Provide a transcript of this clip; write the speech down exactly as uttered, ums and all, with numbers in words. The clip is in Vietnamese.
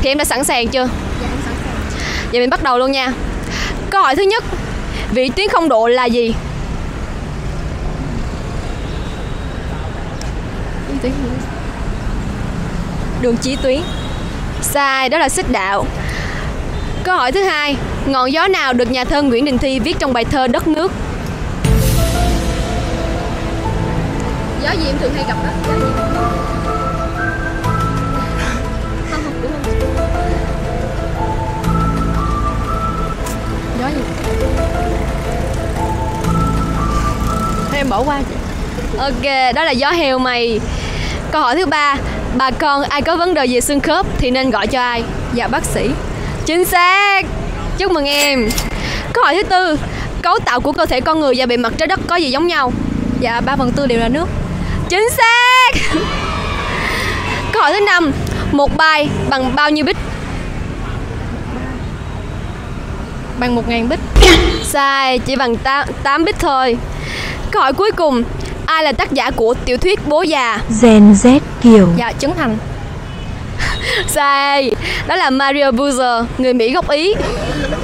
Thì em đã sẵn sàng chưa? Dạ em sẵn sàng. Vậy mình bắt đầu luôn nha. Câu hỏi thứ nhất, vĩ tuyến không độ là gì? Đường chí tuyến. Sai, đó là xích đạo. Câu hỏi thứ hai, ngọn gió nào được nhà thơ Nguyễn Đình Thi viết trong bài thơ Đất Nước? Gió gì em thường hay gặp đó? Gió gì? Không, không, đúng không? Gió gì? Thôi em bỏ qua chị. Ok, đó là gió heo mây. Câu hỏi thứ ba, bà con ai có vấn đề về xương khớp thì nên gọi cho ai? Dạ bác sĩ. Chính xác. Chúc mừng em. Câu hỏi thứ tư, cấu tạo của cơ thể con người và bề mặt trái đất có gì giống nhau? Dạ ba phần tư đều là nước. Chính xác. Câu hỏi thứ năm, một bài bằng bao nhiêu bit? Bằng một ngàn bit. Sai, chỉ bằng tám bit thôi. Câu hỏi cuối cùng, ai là tác giả của tiểu thuyết Bố Già? Gen Z Kiều. Dạ, Trấn Thành. Sai, đó là Mario Puzo, người Mỹ gốc Ý.